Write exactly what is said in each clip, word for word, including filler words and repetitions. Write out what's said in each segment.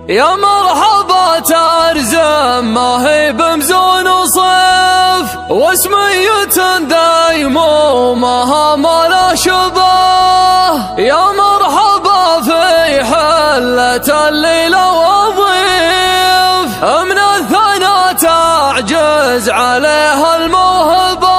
يا مرحبا ترزم ما هي بمزون وصيف، واسمية دايمومها ما لا شبه. يا مرحبا في حلة الليلة وضيف، من الثنا تعجز عليها الموهبة.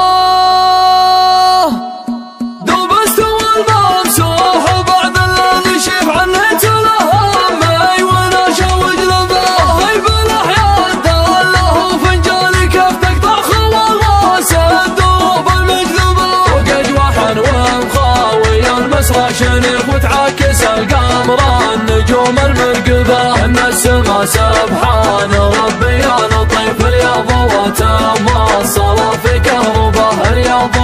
دوبست والممسوح بعد الذي شيف عنه تلهم، اي وانا شوج لبه بالاحياء داله فنجان كيف تقطع خواها سدوب المجذبه. وقد وحن ومخاوي المسرى شنيف وتعكس القمر النجوم المرقبه. ان السما سبحان ربي يا لطيف، الياض وتماصله في كهربه، الياض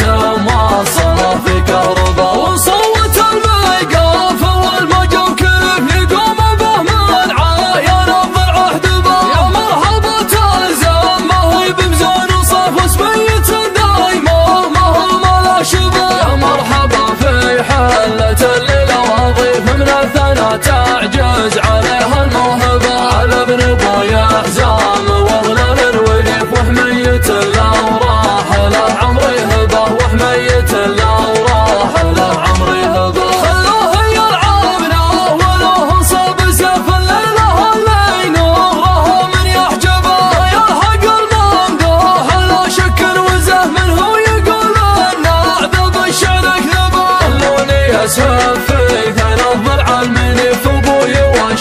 وتماصله في كهربه. وصوت الميقاف والمجر كيف يقوم به من عاين الضلع احدبه. يا مرحبا تلزم ما هي بمزون وصيف، واسمية دايمه ما هو ما لا شبه. يا مرحبا في حلة الليلة وضيف، من الثنا تعجز عليها الموهبة. على ابن ابويا حزام واغلال الوريف، وحمية لو راح له عمري هبه، وحمية لو راح له عمري هبه. خلوه يلعبنا ولو صاب سيف الليلة اللي نوره من يحجبه. يلحق الممدوح لا شك وزه منه يقول ان اعذب الشعر اكذبه. خلوني اسهب في ثنا الضلع المنيف، ابوي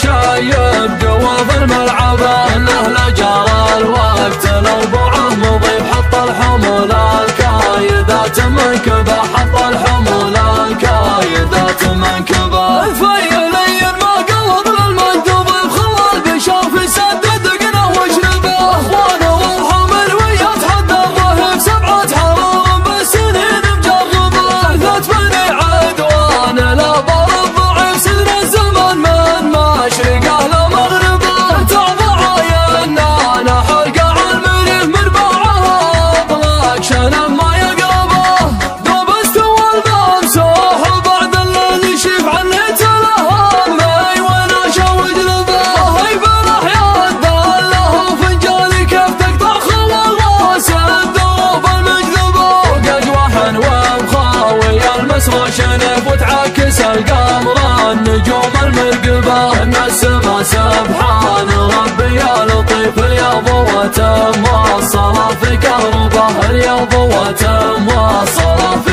وشايب جواف الملعبه. انه لجرى الوقت الاربعه مضيف، حط الحمول الكايدات منكبه، حط الحمول الكايدات منكبه. الفيلين ما قلب للمندوب بخلى البشر في سد دقنه وجنبه. اخوانه والحمل ويتحدى الرهيب، سبعه حرام بالسنين مجربه. ثلاث بني عدوان لا بر الضعيف، سن الزمن من مشرقه لمغربه. تعضى عيننا انا حلقه المريف، من باعها اطلاق شنم ما يقربه. دوبست والممسوح بعد الليل يشيف عنه تلهم، اي وانا شوج لبه بالاحياء داله فنجان كيف تقطع خواها سدوب المجذبه. وقد وحن ومخاوي المسرى شنف وتعكس القمر النجوم المرقبه. ان السما سبحان ربي يا لطيف، الياض وتماصله في كهربه، الياض وتماصله في